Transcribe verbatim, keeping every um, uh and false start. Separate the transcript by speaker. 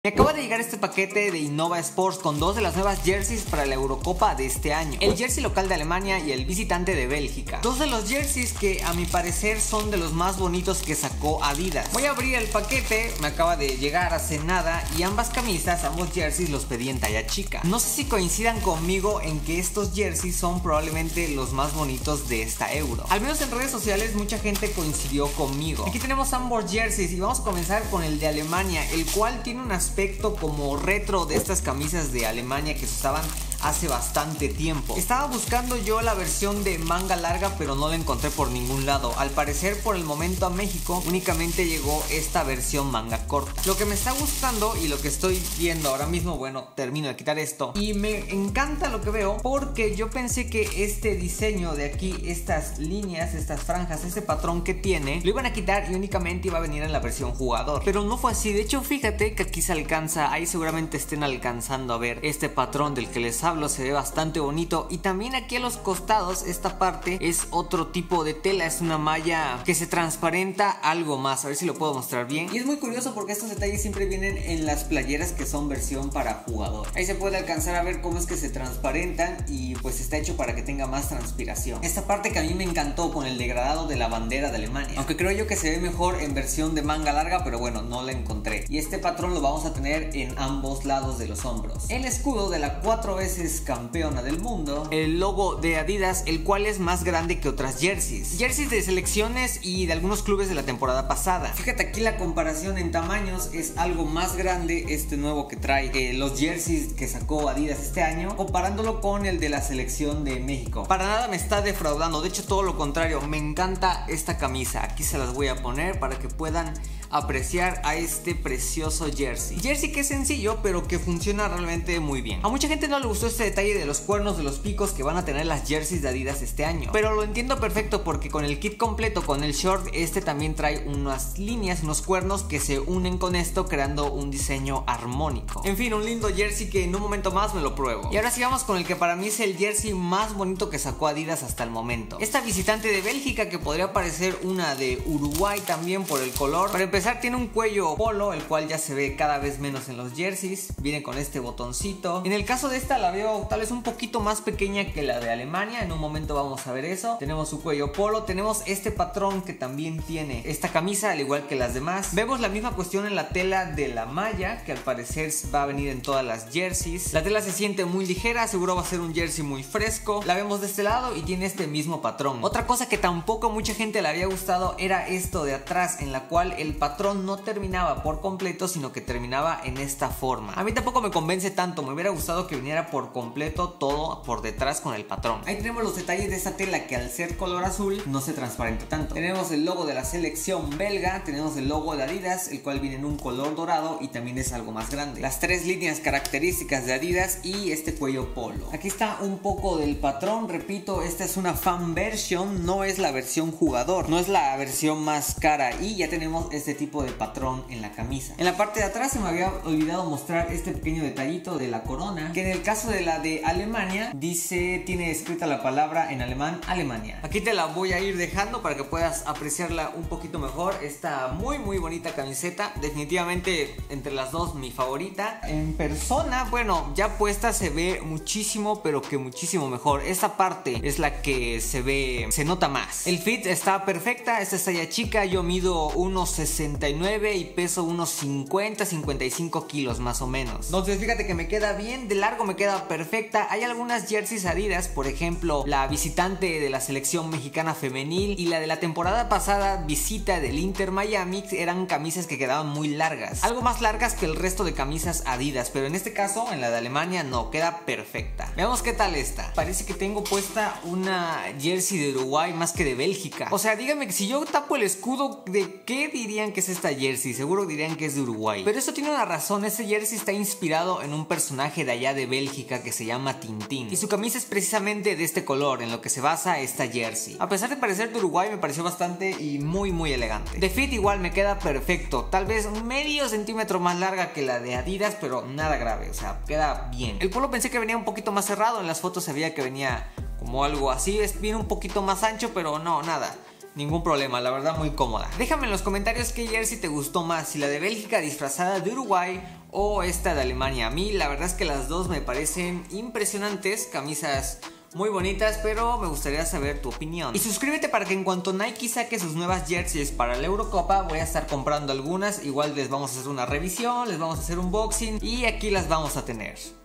Speaker 1: Me acaba de llegar este paquete de Innova Sports con dos de las nuevas jerseys para la Eurocopa de este año. El jersey local de Alemania y el visitante de Bélgica. Dos de los jerseys que a mi parecer son de los más bonitos que sacó Adidas. Voy a abrir el paquete, me acaba de llegar hace nada y ambas camisas, ambos jerseys los pedí en talla chica. No sé si coincidan conmigo en que estos jerseys son probablemente los más bonitos de esta Euro. Al menos en redes sociales mucha gente coincidió conmigo. Aquí tenemos ambos jerseys y vamos a comenzar con el de Alemania, el cual tiene unas aspecto como retro de estas camisas de Alemania que se usaban hace bastante tiempo. Estaba buscando yo la versión de manga larga, pero no la encontré por ningún lado. Al parecer, por el momento a México únicamente llegó esta versión manga corta. Lo que me está gustando y lo que estoy viendo ahora mismo, bueno, termino de quitar esto y me encanta lo que veo, porque yo pensé que este diseño de aquí, estas líneas, estas franjas, este patrón que tiene, lo iban a quitar y únicamente iba a venir en la versión jugador, pero no fue así. De hecho, fíjate que aquí se alcanza, ahí seguramente estén alcanzando a ver este patrón del que les hablo. Se ve bastante bonito y también aquí a los costados esta parte es otro tipo de tela, es una malla que se transparenta algo más, a ver si lo puedo mostrar bien. Y es muy curioso porque estos detalles siempre vienen en las playeras que son versión para jugador. Ahí se puede alcanzar a ver cómo es que se transparentan y pues está hecho para que tenga más transpiración. Esta parte que a mí me encantó con el degradado de la bandera de Alemania, aunque creo yo que se ve mejor en versión de manga larga, pero bueno, no la encontré. Y este patrón lo vamos a tener en ambos lados de los hombros. El escudo de la cuatro veces campeona del mundo, el logo de Adidas, el cual es más grande que otras jerseys. Jerseys de selecciones y de algunos clubes de la temporada pasada. Fíjate aquí la comparación en tamaños, es algo más grande este nuevo que trae eh, los jerseys que sacó Adidas este año, comparándolo con el de la selección de México. Para nada me está defraudando, de hecho todo lo contrario, me encanta esta camisa. Aquí se las voy a poner para que puedan apreciar a este precioso jersey. Jersey que es sencillo pero que funciona realmente muy bien. A mucha gente no le gustó este detalle de los cuernos, de los picos que van a tener las jerseys de Adidas este año, pero lo entiendo perfecto porque con el kit completo, con el short, este también trae unas líneas, unos cuernos que se unen con esto creando un diseño armónico. En fin, un lindo jersey que en un momento más me lo pruebo. Y ahora sí vamos con el que para mí es el jersey más bonito que sacó Adidas hasta el momento. Esta visitante de Bélgica, que podría parecer una de Uruguay también por el color. Para empezar, tiene un cuello polo, el cual ya se ve cada vez menos en los jerseys. Viene con este botoncito. En el caso de esta la veo tal vez un poquito más pequeña que la de Alemania. En un momento vamos a ver eso. Tenemos su cuello polo. Tenemos este patrón que también tiene esta camisa, al igual que las demás. Vemos la misma cuestión en la tela de la malla, que al parecer va a venir en todas las jerseys. La tela se siente muy ligera, seguro va a ser un jersey muy fresco. La vemos de este lado y tiene este mismo patrón. Otra cosa que tampoco a mucha gente le había gustado era esto de atrás, en la cual el patrón no terminaba por completo, sino que terminaba en esta forma. A mí tampoco me convence tanto, me hubiera gustado que viniera por completo todo por detrás con el patrón. Ahí tenemos los detalles de esta tela que al ser color azul no se transparenta tanto. Tenemos el logo de la selección belga, tenemos el logo de Adidas, el cual viene en un color dorado y también es algo más grande. Las tres líneas características de Adidas y este cuello polo. Aquí está un poco del patrón, repito, esta es una fan version, no es la versión jugador, no es la versión más cara y ya tenemos este tipo de patrón en la camisa. En la parte de atrás se me había olvidado mostrar este pequeño detallito de la corona, que en el caso de la de Alemania dice, tiene escrita la palabra en alemán Alemania. Aquí te la voy a ir dejando para que puedas apreciarla un poquito mejor. Esta muy muy bonita camiseta, definitivamente entre las dos mi favorita. En persona, bueno, ya puesta se ve muchísimo, pero que muchísimo mejor. Esta parte es la que se ve, se nota más. El fit está perfecta, esta es talla chica, yo mido uno sesenta y nueve y peso unos cincuenta, cincuenta y cinco kilos más o menos. Entonces fíjate que me queda bien, de largo me queda perfecta. Hay algunas jerseys Adidas, por ejemplo la visitante de la selección mexicana femenil y la de la temporada pasada visita del Inter Miami, eran camisas que quedaban muy largas, algo más largas que el resto de camisas Adidas, pero en este caso en la de Alemania no, queda perfecta. Veamos qué tal esta. Parece que tengo puesta una jersey de Uruguay más que de Bélgica. O sea, dígame que si yo tapo el escudo, ¿de qué dirían que es esta jersey? Seguro dirían que es de Uruguay, pero eso tiene una razón. Ese jersey está inspirado en un personaje de allá de Bélgica que se llama Tintín y su camisa es precisamente de este color, en lo que se basa esta jersey. A pesar de parecer de Uruguay, me pareció bastante y muy muy elegante. De fit igual me queda perfecto, tal vez medio centímetro más larga que la de Adidas, pero nada grave, o sea, queda bien. El polo pensé que venía un poquito más cerrado, en las fotos se veía que venía como algo así, es bien un poquito más ancho, pero no, nada. ningún problema, la verdad muy cómoda. Déjame en los comentarios qué jersey te gustó más, si la de Bélgica disfrazada de Uruguay o esta de Alemania. A mí la verdad es que las dos me parecen impresionantes, camisas muy bonitas, pero me gustaría saber tu opinión. Y suscríbete para que en cuanto Nike saque sus nuevas jerseys para la Eurocopa, voy a estar comprando algunas. Igual les vamos a hacer una revisión, les vamos a hacer un unboxing y aquí las vamos a tener.